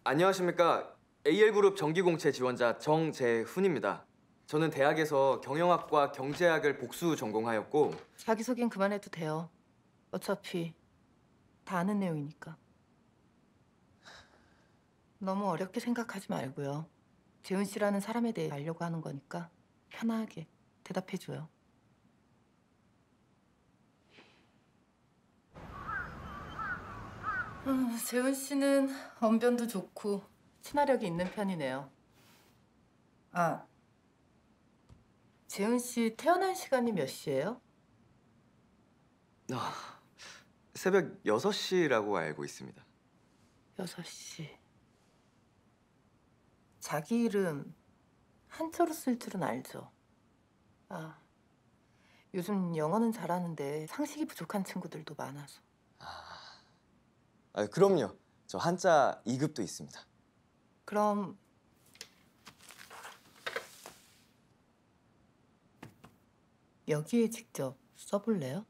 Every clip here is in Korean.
안녕하십니까. AL그룹 정기공채 지원자 정재훈입니다. 저는 대학에서 경영학과 경제학을 복수 전공하였고 자기소개는 그만해도 돼요. 어차피 다 아는 내용이니까. 너무 어렵게 생각하지 말고요. 재훈 씨라는 사람에 대해 알려고 하는 거니까 편하게 대답해줘요. 재훈 씨는 언변도 좋고 친화력이 있는 편이네요. 아, 재훈 씨 태어난 시간이 몇 시예요? 새벽 6시라고 알고 있습니다. 6시. 자기 이름 한자로 쓸 줄은 알죠? 아, 요즘 영어는 잘하는데 상식이 부족한 친구들도 많아서. 그럼요. 저 한자 2급도 있습니다. 그럼 여기에 직접 써볼래요?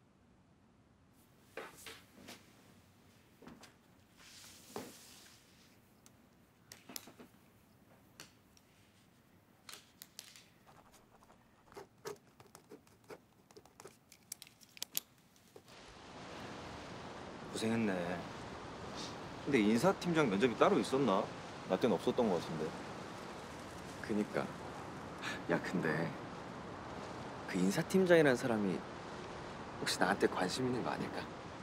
고생했네. 근데 인사팀장 면접이 따로 있었나? 나 때는 없었던 것 같은데. 그니까. 야, 근데 그 인사팀장이라는 사람이 혹시 나한테 관심 있는 거 아닐까?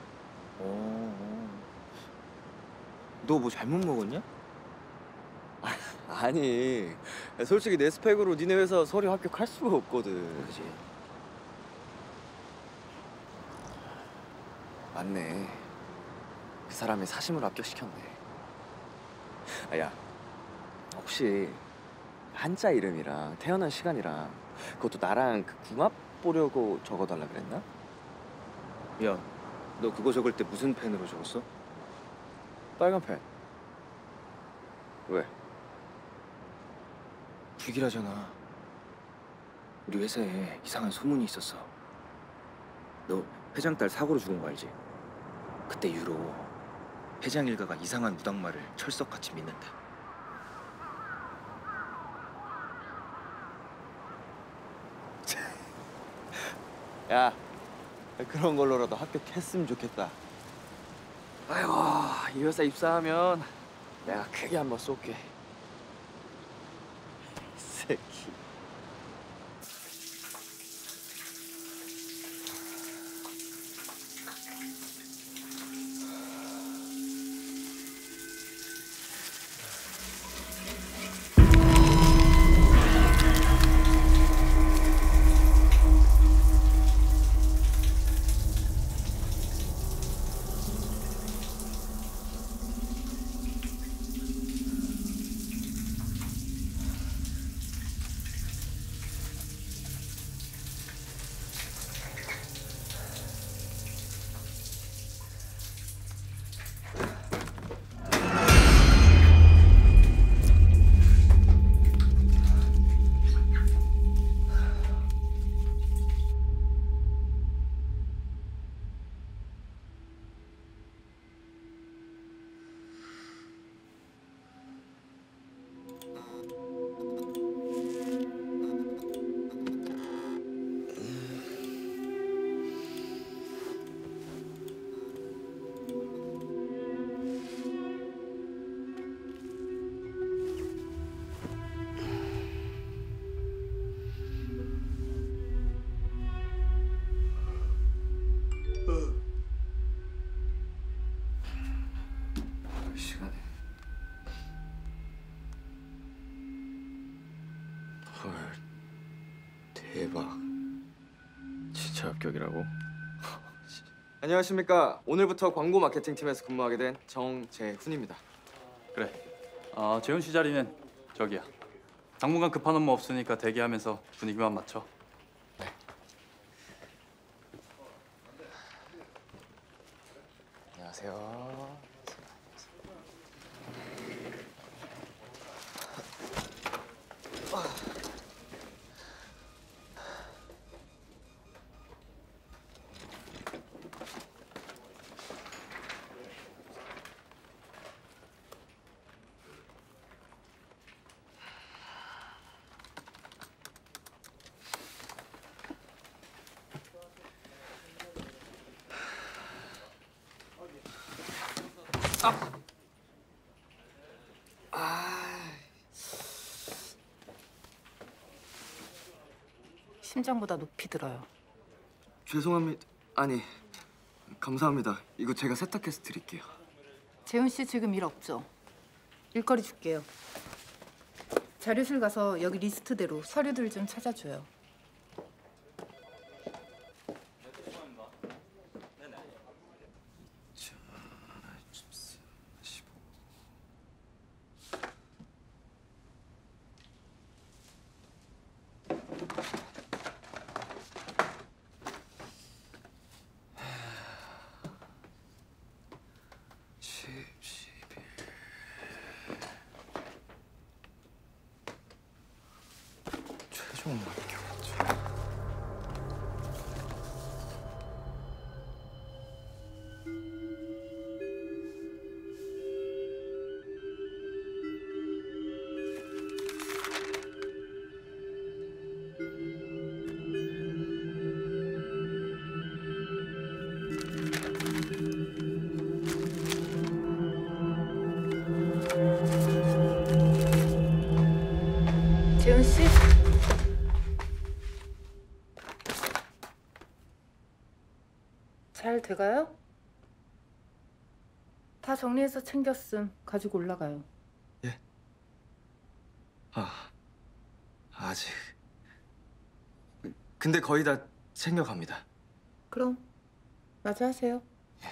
너 뭐 잘못 먹었냐? 아니, 솔직히 내 스펙으로 니네 회사 서류 합격할 수가 없거든. 그지. 맞네. 그 사람이 사심으로 합격시켰네. 야, 혹시 한자 이름이랑 태어난 시간이랑 그것도 나랑 그 궁합 보려고 적어달라 그랬나? 야, 너 그거 적을 때 무슨 펜으로 적었어? 빨간 펜. 왜? 불길하잖아. 우리 회사에 이상한 소문이 있었어. 너 회장 딸 사고로 죽은 거 알지? 그때 이후로 회장 일가가 이상한 무당말을 철석같이 믿는다. 야, 그런 걸로라도 합격했으면 좋겠다. 아이고, 이 회사 입사하면 내가 크게 한번 쏠게. 이 새끼. 시간에. 헐, 대박. 진짜 합격이라고? 안녕하십니까. 오늘부터 광고 마케팅 팀에서 근무하게 된 정재훈입니다. 그래. 재훈 씨 자리는 저기야. 당분간 급한 업무 없으니까 대기하면서 분위기만 맞춰. 안녕하세요. 심장보다 높이 들어요. 죄송합니다. 아니, 감사합니다. 이거 제가 세탁해서 드릴게요. 재훈 씨 지금 일 없죠? 일거리 줄게요. 자료실 가서 여기 리스트대로 서류들 좀 찾아줘요. 최종 합격. 재훈 씨? 잘 돼가요? 다 정리해서 챙겼음. 가지고 올라가요. 아직. 근데 거의 다 챙겨갑니다. 그럼 마저 하세요.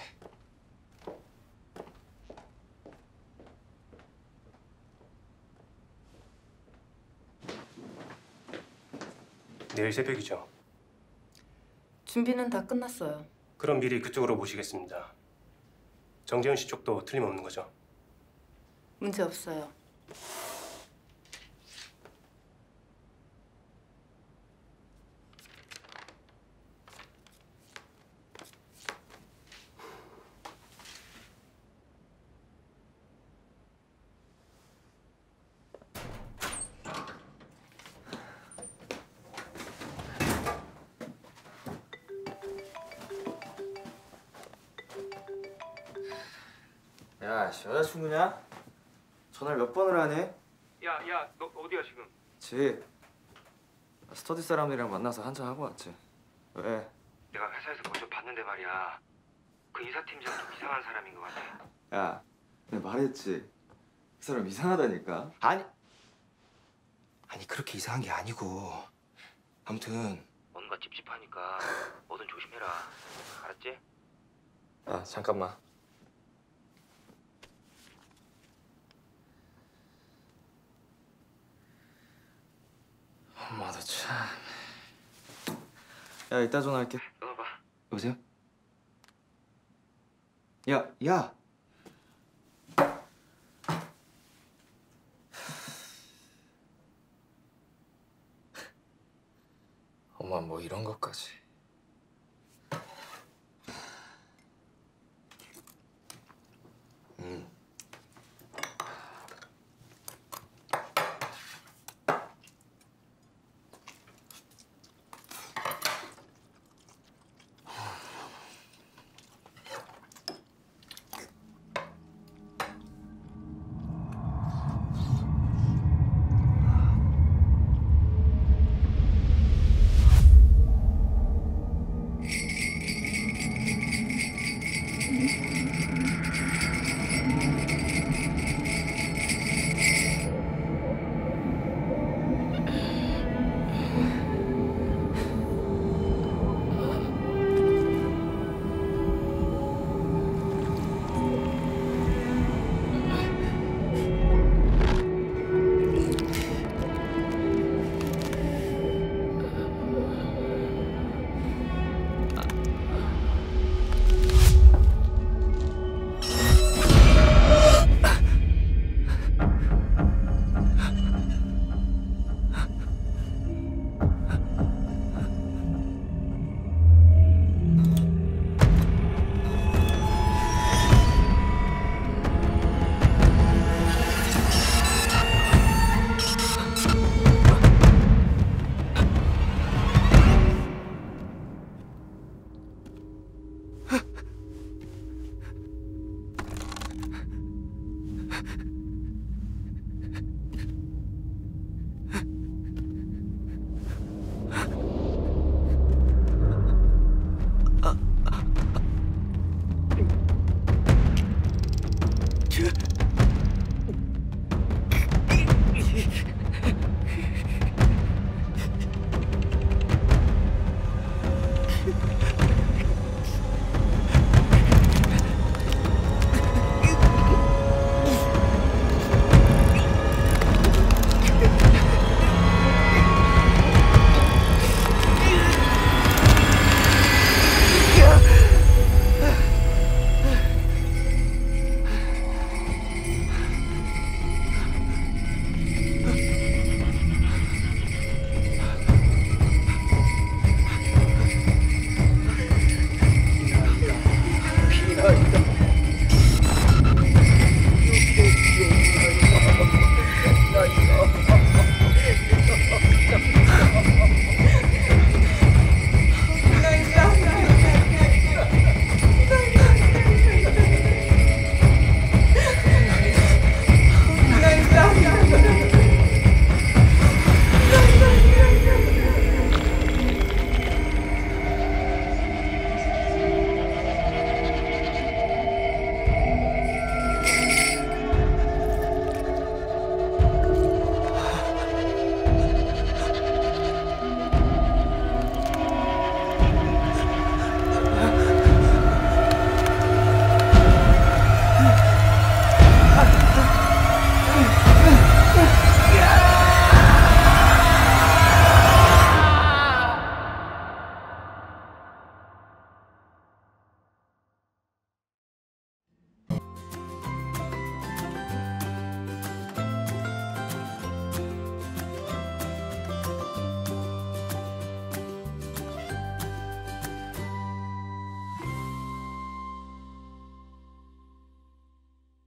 내일 새벽이죠. 준비는 다 끝났어요. 그럼 미리 그쪽으로 모시겠습니다. 정재훈 씨 쪽도 틀림없는 거죠? 문제 없어요. 야, 여자친구냐? 전화를 몇 번을 하네? 야, 너 어디야 지금? 집. 스터디 사람들이랑 만나서 한잔 하고 왔지. 왜? 내가 회사에서 먼저 봤는데 말이야. 그 이사팀장 좀 이상한 사람인 것 같아. 야, 내가 말했지. 그 사람 이상하다니까. 아니 그렇게 이상한 게 아니고. 아무튼 뭔가 찝찝하니까 뭐든 조심해라. 알았지? 아, 잠깐만. 엄마도 참. 야, 이따 전화할게. 끊어봐. 여보세요? 야. 엄마 뭐 이런 것까지.